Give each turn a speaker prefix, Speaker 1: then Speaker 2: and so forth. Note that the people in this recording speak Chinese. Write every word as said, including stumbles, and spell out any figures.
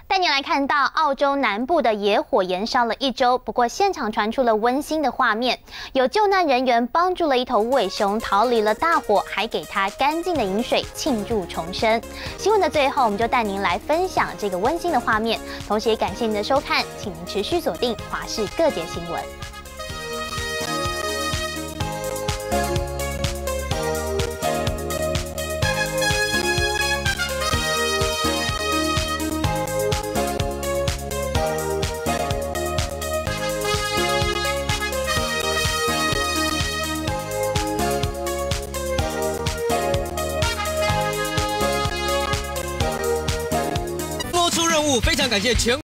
Speaker 1: 带您来看到澳洲南部的野火延烧了一周，不过现场传出了温馨的画面，有救难人员帮助了一头无尾熊逃离了大火，还给它干净的饮水庆祝重生。新闻的最后，我们就带您来分享这个温馨的画面，同时也感谢您的收看，请您持续锁定华视各界新闻。
Speaker 2: 播出任务，非常感谢全。